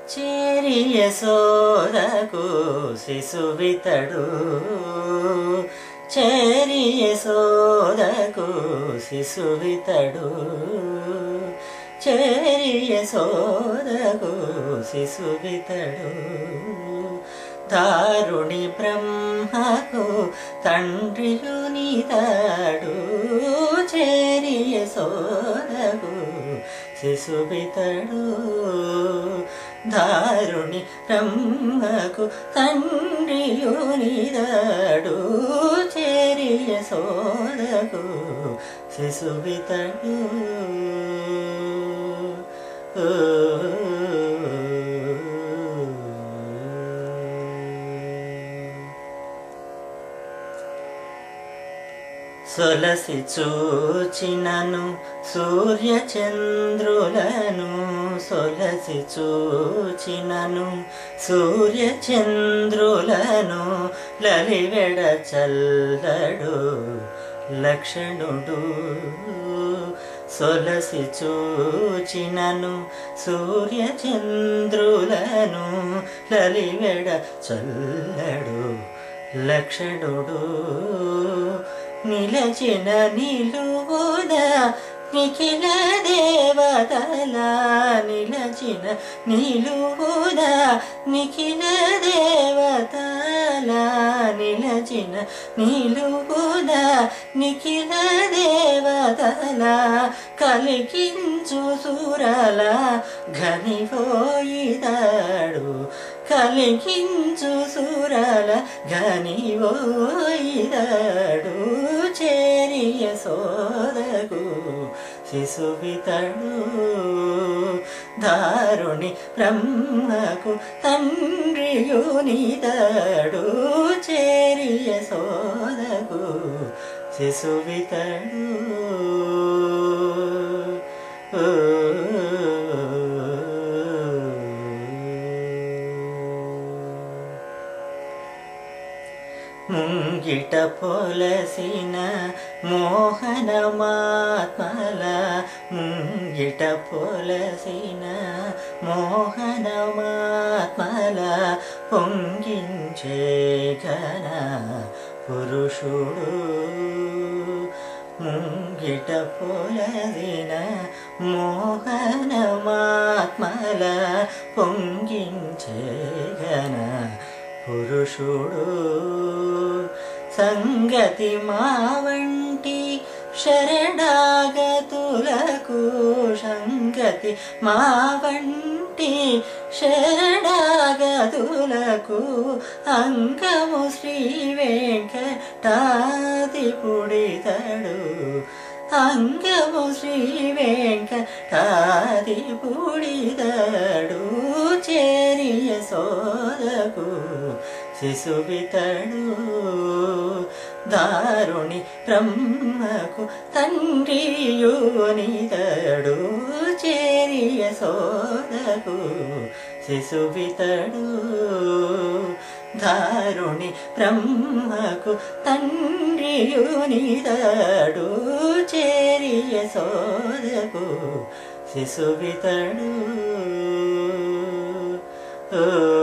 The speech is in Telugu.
చేరి యశోదకు శిశువితడు చేరి యశోదకు శిశువితడు చేరి యశోదకు శిశువితడు దారుణి బ్రహ్మకు తండ్రియునితడు చేరి యశోదకు శిశువితడు దారుణి బ్రహ్మకు తండ్రియునితడు చేరి యశోదకు శిశువితడు సొలసి చూచినను సూర్యచంద్రులను సొలసి చూచినను సూర్యచంద్రులను లలివెడ చల్లడు లక్షణుడు సొలసి చూచినను సూర్యచంద్రులను లలివెడ చల్లడు లక్షణుడు నిలచిన నిలువున నిఖిల దేవతల నిలచిన నిలువున నిఖిల దేవతల నిలచిన నిలువున నిఖిల దేవతల కలికించు సురల ఘనిపోయిదాడు కలికించు సురల ఘనిపోయిదాడు చేరి యశోదకు శిశువితడు దారుణి బ్రహ్మకు తండ్రియునితడు చేరి యశోదకు శిశువితడు ముంగిట పొలసిన మోహనమాత్మల ముంగిట పొలసిన మోహనమాత్మల పొంగించే ఘన పురుషుడు ముంగిట పొలసిన మోహనమాత్మల పొంగించే ఘన పురుషుడు సంగతి మా వంటి శరణాగతులకు సంగతి మా వంటి శరణాగతులకు అంగము శ్రీ వెంకటాదిపుడితడు అంగము శ్రీ వెంకటాదిపుడితడు చేరి యశోదకు శిశువితడు దారుణి బ్రహ్మకు తండ్రియునితడు చేరి యశోదకు శిశువితడు దారుణి బ్రహ్మకు తండ్రియునితడు చేరి యశోదకు శిశువితడు